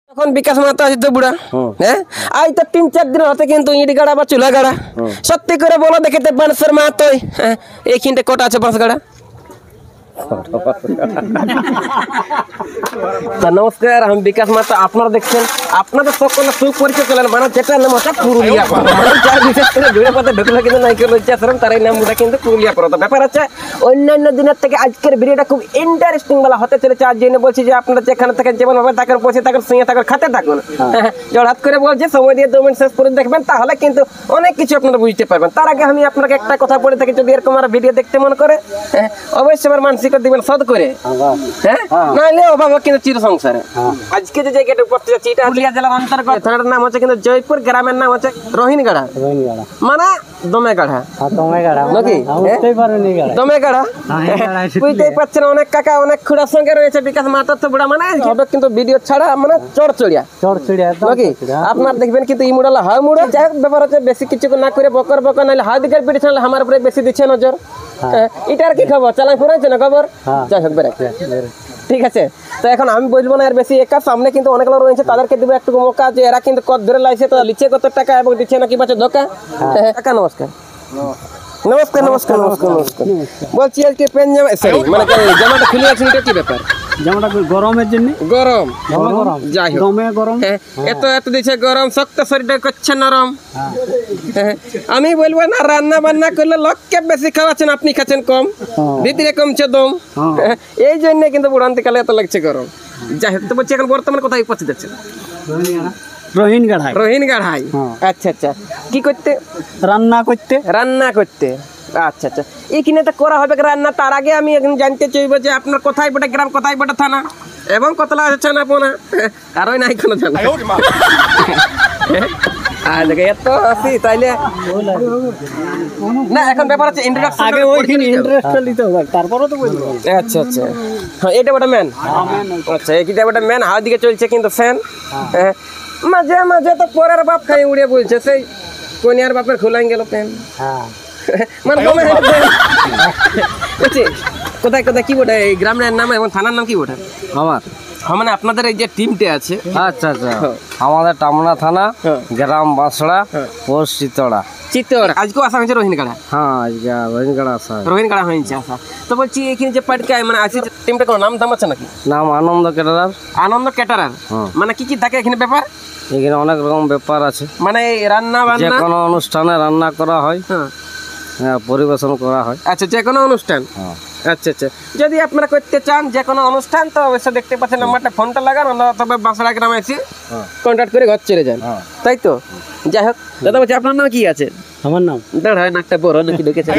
এখন বিকাশ মাতা আছে তো বুড়া হ্যাঁ আজ তো 3-4 দিন হতে কিন্তু ইট গাড়া বা চুলা গাড়া সত্যি করে বলো দেখতে বাঁশের মা তো এইখানটা কটা আছে বাঁশ গাড়া নমস্কার আমি বিকাশ মাতা আপনারা দেখছেন আপনাদের সকলে সুপরিচয় করলেন মানে যেটা নাম হচ্ছে পুরুলিয়া যার বিশেষ করে ভিডিও পাতে ঢুকলে কিন্তু নায়িকা লজ্জা শরম তার এই নামটা কিন্তু পুরুলিয়া পড়া ব্যাপার আছে অন্যান্য দিনের থেকে আজকের ভিডিওটা খুব ইন্টারেস্টিং বলা হতে চলেছে আজ জন্য বলছি যে আপনারা যেখানে থাকেন যেমন ভাবে থাকেন বসে থাকেন শুয়ে থাকেন খাতে থাকুন জড়াত করে বলছে সময় দিয়ে 2 মিনিট শেষ করে দেখবেন তাহলে কিন্তু অনেক কিছু আপনারা বুঝতে পারবেন তার আগে আমি আপনাকে একটা কথা বলে থাকি যদি এরকম আর ভিডিও দেখতে মন করে অবশ্যই আমার মানসিক দিবেন সদ করে হ্যাঁ নাইলে অভাব কিন্তু চির সংসারে আজকে যে জায়গাটা উপস্থিত যাচ্ছি এটা পুরুলিয়া জেলার অন্তর্গত থানার নাম হচ্ছে কিন্তু জয়পুর গ্রামের নাম হচ্ছে রোহিনগাড়া মানে দমেগাড়া নাকি দমেগাড়া বুঝতেই পারছেন অনেক কাকা অনেক খুড়ার সঙ্গে রয়েছে বিকাশ মাতার তো বুড়া মানে হবে কিন্তু ভিডিও ছাড়া মানে চড়চড়িয়া নাকি আপনার দেখবেন কিন্তু ই মুড়ালা হয় মুড়া যাই হোক ব্যাপার হচ্ছে বেশি কিছু না করে বকর বকর নাহলে হাত দিকের পিঠে ছাড়লে আমার উপরে বেশি দিচ্ছে নজর এটার কি খবর চালাই ফুরাইছে না খবর যাই হোক বেড়ে ঠিক আছে তো এখন আমি বলবো না এর বেশি একা সামনে কিন্তু অনেকগুলো রয়েছে তাদেরকে দেবো একটু মৌকা যে এরা কিন্তু কত ধরে লাইছে তো লিচে কত টাকা এবং দিচ্ছে নাকি বাচ্চা ধোকা কাকা নমস্কার নমস্কার নমস্কার নমস্কার নমস্কার বলছি আজকে পেন জামা সরি মানে জামাটা খুলে আছে এটা কি ব্যাপার জামাটা গরমের জন্য গরম যাই হোক দমে গরম এত এত দিচ্ছে গরম শক্ত শরীরটা করছে নরম আমি বলবো না রান্না বান্না করলে লক্ষ্যে বেশি খাওয়াচ্ছেন আপনি খাচ্ছেন কম ভিতরে কমছে দম এই জন্য কিন্তু বুড়ান্তিকালে এত লাগছে গরম যাই হোক তো বলছি এখন বর্তমানে কোথায় উপস্থিত আছে রোহিনগাড়াই আচ্ছা আচ্ছা কি করতে রান্না করতে আচ্ছা আচ্ছা এইখানে তো করা হবে রান্না তার আগে আমি এখন জানতে চাইবো যে আপনার কোথায় বটে গ্রাম কোথায় বটে থানা এবং কতলা আছে না পোনা কারোই নাই কোনো জানা আর দেখে এত আসি তাইলে না এখন ব্যাপার আছে ইন্ট্রোডাকশন আগে ওইখানে ইন্টারেস্টটা নিতে হবে তারপরে তো বলবো আচ্ছা আচ্ছা হ্যাঁ এটা বড় ম্যান আচ্ছা এইটা বড় ম্যান হাত দিকে চলছে কিন্তু ফ্যান মাঝে মাঝে তো পরের বাপ খাই উড়ে বলছে সেই কোনিয়ার বাপের খোলাই গেল প্যান হ্যাঁ মানে কোথায় কোথায় কি বটে এই গ্রামের নাম এবং থানার নাম কি বটে আমার মানে আপনাদের এই যে টিমটা আছে আচ্ছা আচ্ছা আমাদের টামনা থানা গ্রাম বাঁশড়া পোস্ট চিতড়া আজকেও আসা হয়েছে রোহিনগাড়া হ্যাঁ আজকে রোহিনগাড়া হয়েছে আসা তো বলছি এখানে যে পাটকায় মানে আছে টিমটা কোনো নাম দাম আছে নাকি নাম আনন্দ ক্যাটারার মানে কি কি থাকে এখানে ব্যাপার এখানে অনেক রকম ব্যাপার আছে মানে রান্না বান্না যে কোনো অনুষ্ঠানে রান্না করা হয় হ্যাঁ পরিবেশন করা হয় আচ্ছা যে কোনো অনুষ্ঠান আচ্ছা আচ্ছা যদি আপনারা করতে চান যে কোনো অনুষ্ঠান তো অবশ্যই দেখতে পাচ্ছেন নাম্বারটা ফোনটা লাগান তবে বাঁশড়া গ্রামে এসে কন্ট্যাক্ট করে ঘর চলে যান তাই তো যাই হোক দাদা বলছি আপনার নাম কি আছে আমার নাম দাঁড়ায় নাকটা বড় নাকি ঢুকেছে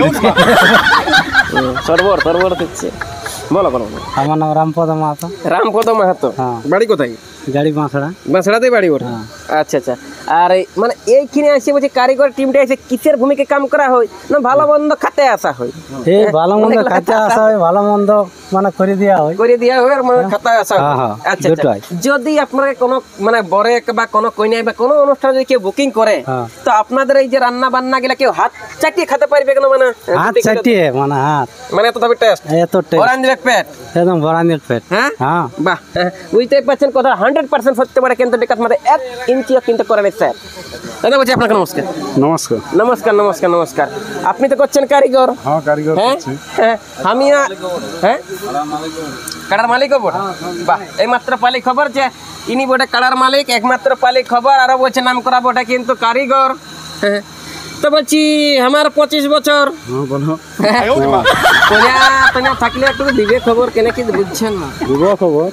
সরবর দিচ্ছে বলো আমার নাম রামপদ মাহাতো বাড়ি কোথায় গাড়ি বাঁশড়াতেই বাড়ি ওঠা আচ্ছা আচ্ছা আর মানে এইখানে আসে বলছি কারিগর টিমটা এসে কিসের ভূমিকা কাম করা হয় না ভালো মন্দ খাতে আসা হয় ভালো মন্দ খাতে আসা হয় ভালো মন্দ মানে করে দেওয়া হয় আর মানে খাতায় আসা হয় আচ্ছা যদি আপনারা কোনো মানে বরে বা কোনো কইনাই বা কোনো অনুষ্ঠান যদি কেউ বুকিং করে তো আপনাদের এই যে রান্না বান্না গুলা কেউ হাত চাটিয়ে খেতে পারবে কেন মানে হাত চাটিয়ে মানে এত তবে টেস্ট বরান্দির পেট একদম বরান্দির পেট হ্যাঁ বাহ বুঝতেই পারছেন কথা 100% সত্যি বলে কিন্তু বিকাশ মাঝে 1 ইঞ্চিও কিন্তু করে নাই স্যার দাদা বলছি আপনাকে নমস্কার আপনি তো করছেন কারিগর হ্যাঁ আমি হ্যাঁ কাড়ার মালিক বটে বাহ এই মাত্র পালিক খবর যে ইনি বটে কাড়ার মালিক একমাত্র পালিক খবর আরো বলছে নাম করা বটে কিন্তু কারিগর তো বলছি আমার 25 বছর থাকলে একটু দিবে খবর কেন কি বুঝছেন না খবর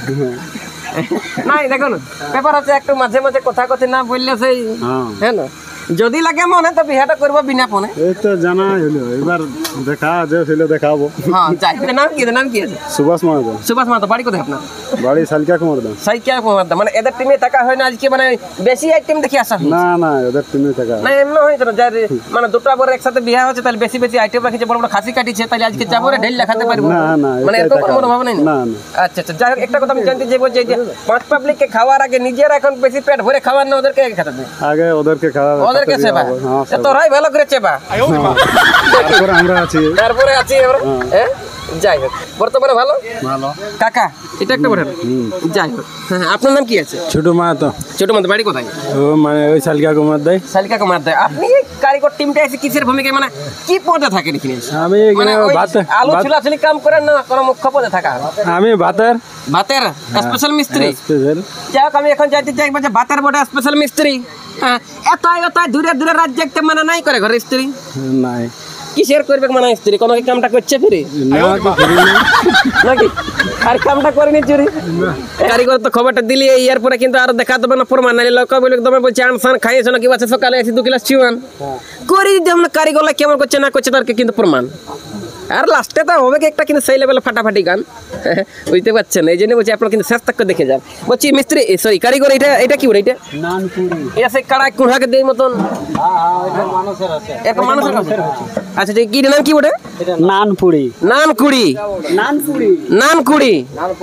নাই দেখুন ব্যাপার হচ্ছে একটু মাঝে মাঝে কথা না বললে সেই হ্যাঁ না যদি লাগে মনে তো বিহাটা করব বিনা ফোনে এই তো জানা হলো এবার দেখাবো হ্যাঁ যাই নাম কি আছে সুভাষ মাহাতো বাড়ি কোথায় আপনার বাড়ি সাইকিয়া কুমারদা মানে এদের টিমে থাকা হয় না আজকে মানে বেশি আইটেম দেখি আসা না এদের টিমে থাকা না এমন হয়েছে না যার মানে দুটো বড় একসাথে বিয়ে হচ্ছে তাহলে বেশি আইটেম রাখছে বড় খাসি কাটিছে তাহলে আজকে যাবো ঢেল দেখাতে পারবো মানে এত কোনো ভাব নেই আচ্ছা যাই হোক একটা কথা আমি জানতে চাইবো যে পাঁচ পাবলিককে খাওয়ার আগে নিজের এখন বেশি পেট ভরে খাওয়ার না ওদেরকে খেতে দেয় আগে ওদেরকে খাওয়া ওদেরকে সেবা তোরাই ভালো করে চেবা তারপরে আমরা আছি হ্যাঁ যাই হোক বর্তমানে ভালো ভালো। কাকা এটা একটা বলেন যাই হোক হ্যাঁ, আপনার নাম কি আছে ছোট মা তো ছোট মধ্যে বাড়ি কোথায় ও মানে ওই শালিকা কুমার দেয় শালিকা কুমার দেয় আপনি এই কারিগর টিমটা এসে কিসের ভূমিকায় মানে কি পদে থাকেন এখানে আমি মানে এখানে ওই ভাত আলু ছোলাছুলি কাম করেন না কোনো মুখ্য পদে থাকা আমি ভাতের ভাতের স্পেশাল মিস্ত্রি স্পেশাল যাই হোক আমি এখন যাইতে চাই যে ভাতের বড় স্পেশাল মিস্ত্রি হ্যাঁ এত দূরে দূরে রাজ্য একটা মানে নাই করে ঘরে স্ত্রী নাই কিসের করবে মানে স্ত্রী কোনো কি কামটা করছে ফিরে না তো করি না। নাকি আর কামটা করেনি চুরি কারিগর তো খবরটা দিলি ইয়ার পরে কিন্তু আর দেখা দেবে না প্রমাণ নাইলে লোক বলে তোমার বলছে আনসান খাইয়েছো নাকি বাচ্চা সকালে এসে 2 গ্লাস চিওয়ান করি যেমন কারিগরলা কেমন করছে না করছে তার কিন্তু প্রমাণ আর লাস্টে তো হবে কি একটা কিন্তু সেই লেভেলে ফাটাফাটি গান বুঝতে পারছেন এই জন্য বলছি আপনারা কিন্তু শেষ তক দেখে যান বলছি মিস্ত্রি সরি কারিগর এটা কি বলে এটা এটা সেই কাড়াই কুড়াকে দেই মতন একটা মানুষের কাছে আচ্ছা কি নাম কি বলে নানপুরি নানকুড়ি নানকুড়ি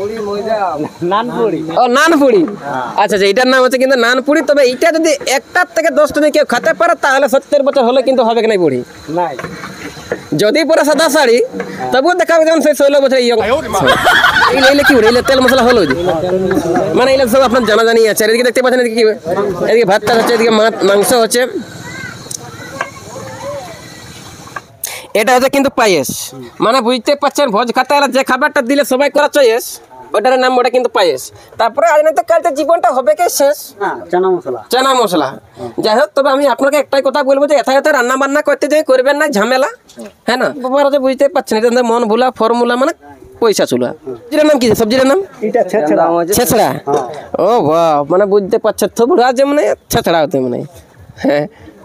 ও নানপুরি আচ্ছা আচ্ছা এটার নাম হচ্ছে কিন্তু নানপুরি তবে এটা যদি 1টার থেকে 10টা কেউ খেতে পারে তাহলে 70 বছর হলে কিন্তু হবে কি নাই বুড়ি নাই যদি পরে সাদা শাড়ি তবুও দেখাবে যেমন সেই 16 বছর ইয়ং এইলে কি বলে তেল মশলা হলো মানে এইগুলো সব আপনার জানা জানি আছে এদিকে দেখতে পাচ্ছেন এদিকে কি এদিকে ভাতটা হচ্ছে এদিকে মাংস হচ্ছে এটা হচ্ছে কিন্তু পায়েস মানে বুঝতে পারছেন ভোজ খাতে আর যে খাবারটা দিলে সবাই করা চয়েস ওটার নাম ওটা কিন্তু পায়েস তারপরে আজ না তো কালতে জীবনটা হবে কি শেষ চানা মশলা যাই হোক তবে আমি আপনাকে একটাই কথা বলবো যে এত রান্না বান্না করতে যাই করবেন না ঝামেলা হ্যাঁ না বাবার যে বুঝতে পারছেন এটা মন ভোলা ফর্মুলা মানে পয়সা চুলা সবজির নাম কি সবজির নাম ছেছড়া ও বাহ মানে বুঝতে পারছে থবুড়া যে মানে ছেছড়া হতে মানে হ্যাঁ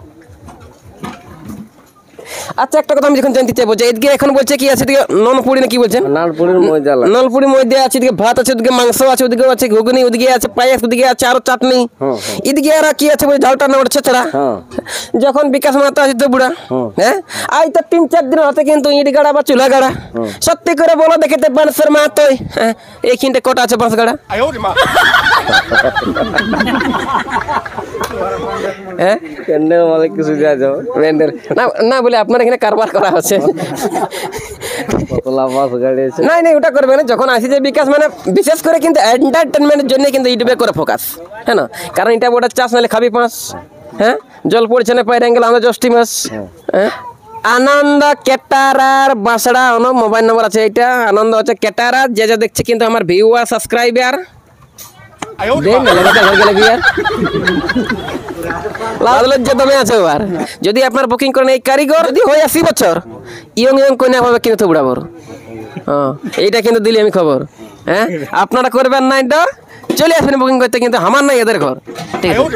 আচ্ছা একটা কথা আমি যখন জানতে চাইবো যে এদিকে এখন বলছে কি আছে এদিকে নলপুরি না কি বলছেন নানপুরির ময়দা নলপুরি মধ্যে আছে এদিকে ভাত আছে ওদিকে মাংস আছে ওদিকে আছে ঘুগনি ওদিকে আছে পায়েস ওদিকে আছে আরো চাটনি এদিকে আর কি আছে বলে ঝালটা না ওটা ছেছড়া যখন বিকাশ মাতা আছে তো বুড়া হ্যাঁ আজ তো 3-4 দিন হতে কিন্তু ইট গাড়া বা চুলা গাড়া সত্যি করে বলো দেখতে বাঁশের মা তো এইখানটা কটা আছে বাঁশ গাড়া হ্যাঁ ক্যান্ডেল মালিক কিছু দেওয়া যাও না না বলে আপনার এখানে কারবার করা হচ্ছে কতলা বাস গাড়ি আছে নাই নাই ওটা করবে না যখন আসি যে বিকাশ মানে বিশেষ করে কিন্তু এন্টারটেনমেন্টের জন্য কিন্তু ইউটিউবে করে ফোকাস হ্যাঁ না কারণ এটা ওটা চাষ নাহলে খাবি পাঁচ হ্যাঁ জল পড়ছে না পাইরে গেল আমরা জষ্টি মাস হ্যাঁ আনন্দ কেটারার বাসড়া মোবাইল নম্বর আছে এটা আনন্দ হচ্ছে কেটারার যে যে দেখছে কিন্তু আমার ভিউয়ার সাবস্ক্রাইবার দেন না লাগাতে ঘর গেলে বিয়ার লাল লজ্জা দমে আছে ওর যদি আপনার বুকিং করেন এই কারিগর যদি হয় 80 বছর ইয়ং ইয়ং কইনা পাবে কিন্তু বুড়াবর হ্যাঁ এইটা কিন্তু দিলি আমি খবর হ্যাঁ আপনারা করবেন না এটা চলে আসবেন বুকিং করতে কিন্তু আমার নাই এদের ঘর ঠিক আছে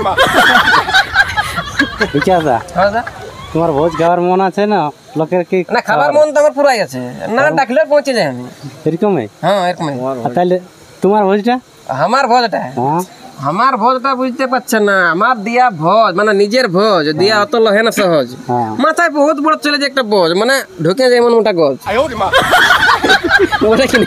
ঠিক আছে হ্যাঁ দা তোমার ভোজ খাওয়ার মন আছে না লোকের কি না খাবার মন তো আমার পুরাই আছে না ডাকলে পৌঁছে যাই আমি এরকমই হ্যাঁ এরকমই তাহলে তোমার ভোজটা আমার ভোজটা হ্যাঁ আমার ভোজটা বুঝতে পারছেন না আমার দিয়া ভোজ মানে নিজের ভোজ দিয়া অত লহে না সহজ মাথায় বহুত বড় চলে যে একটা ভোজ মানে ঢুকে যায় মন ওটা গজ ওটা কি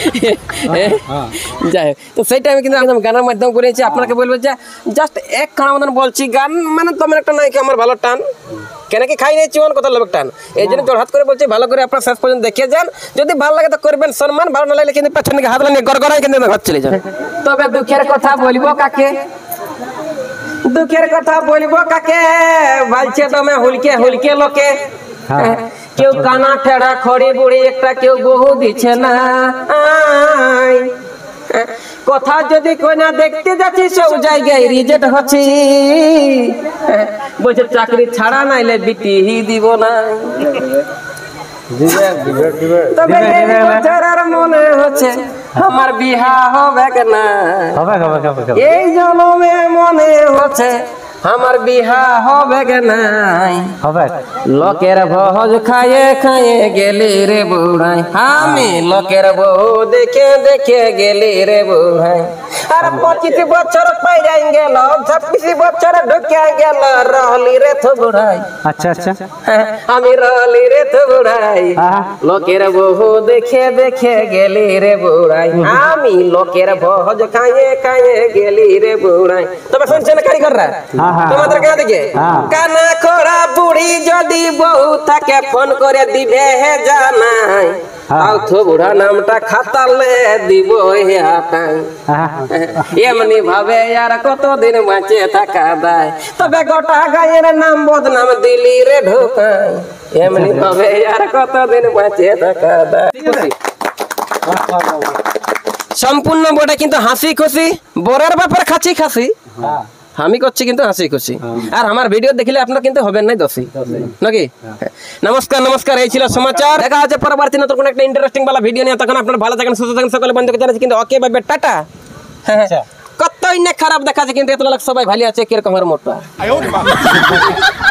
যাই হোক তো সেইটা আমি কিন্তু একদম গানের মাধ্যমে করেছি আপনাকে বলবো যে জাস্ট এক খানা মতন বলছি গান মানে তোমার একটা নায়িকা আমার ভালো টান কেন কি খাই নিয়েছি মন কথা লোক টান এই জন্য জোড়হাত করে বলছি ভালো করে আপনার শেষ পর্যন্ত দেখে যান যদি ভালো লাগে তো করবেন সম্মান ভালো না লাগলে কিন্তু পেছন দিকে হাত লাগিয়ে গড়গড়াই কিন্তু ঘর চলে যান তবে দুঃখের কথা বলবো কাকে দুঃখের কথা বলবো কাকে বলছে তুমি হুলকে হুলকে লোকে কেউ কানা ঠেড়া খড়ি বুড়ি একটা কেউ বহু দিচ্ছে না কথা যদি কইনা দেখতে যাচ্ছি সব জায়গায় রিজেক্ট হচ্ছে বলছে চাকরি ছাড়া নাইলে বিটি দিব না তবে আর মনে হচ্ছে আমার বিহা হবে না এই জন্মে মনে হচ্ছে আমার বিহা হবে নাই লোকের ভোজ খায়ে খায়ে গেলি রে বুড়াই আমি লোকের বউ দেখে দেখে গেলি রে বুড়াই আর 25 বছর পাইরা গেল 26 বছর ঢুকে গেল রহলি রে তো বুড়াই আচ্ছা আচ্ছা আমি রহলি রে তো বুড়াই লোকের বউ দেখে দেখে গেলি রে বুড়াই আমি লোকের ভোজ খায়ে খায়ে গেলি রে বুড়াই তবে শুনছেন কারিগররা তোমাদের কাছে দেখে কানা খোড়া বুড়ি যদি বউ থাকে ফোন করে দিবে হে জানাই তাও তো বুড়া নামটা খাতালে দিব হাটাই এমনি ভাবে আর কতদিন বাঁচে থাকা দেয় তবে গোটা গায়ের নাম বদনাম দিলি রে ঢোকাই এমনি ভাবে আর কতদিন বাঁচে থাকা দেয় সম্পূর্ণ বটা কিন্তু হাসি খুশি বরের ব্যাপার খাচ্ছি খাসি আমি করছি কিন্তু হাসি খুশি আর আমার ভিডিও দেখলে আপনার কিন্তু হবেন নাই দোষী নাকি নমস্কার নমস্কার এই ছিল সমাচার দেখা হচ্ছে পরবর্তী নতুন কোনো একটা ইন্টারেস্টিং বালা ভিডিও নিয়ে তখন আপনারা ভালো থাকেন সুস্থ থাকেন সকলে বন্ধুকে জানাচ্ছি কিন্তু ওকে বাই বাই টাটা কতই না খারাপ দেখাচ্ছে কিন্তু এত লোক সবাই ভালো আছে কিরকম মোটা